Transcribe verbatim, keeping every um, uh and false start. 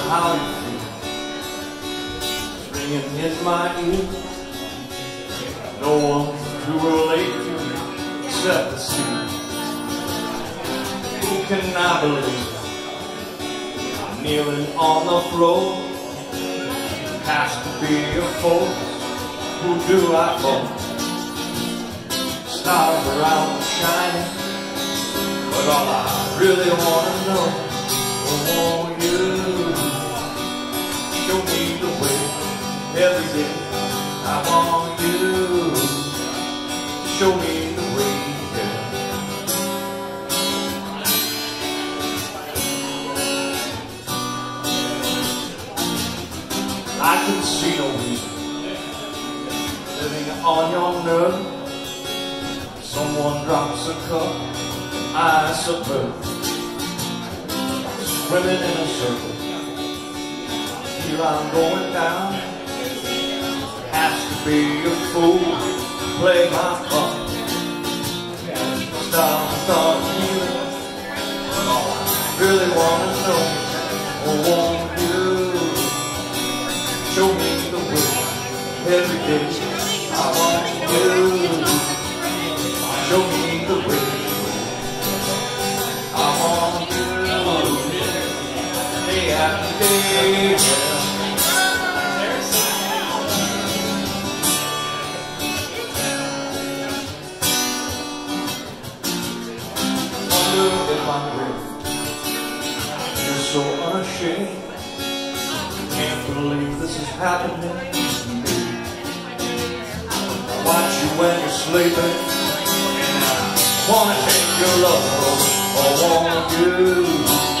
how you feel. It's ringing in my ear. No one to relate to except the sea. Who can I believe? I'm kneeling on the floor. Has to be a force. Who do I phone? Stars around shining, but all I really wanna know, I want you. Show me the way every day. I want you. Show me the way, yeah. I can see no reason living on your nerve. Someone drops a cup, I suppose. Swimming in a circle. Here I'm going down. Has to be a fool to play my part. Stop, start healing, but all I really wanna know, I want you. Show me the way every day. I want you. Show me the way. I want you. Day after day. Wonder if I'm real. You're so unashamed. Can't believe this is happening to me. I watch you when you're sleeping. Wanna take your love, I want you.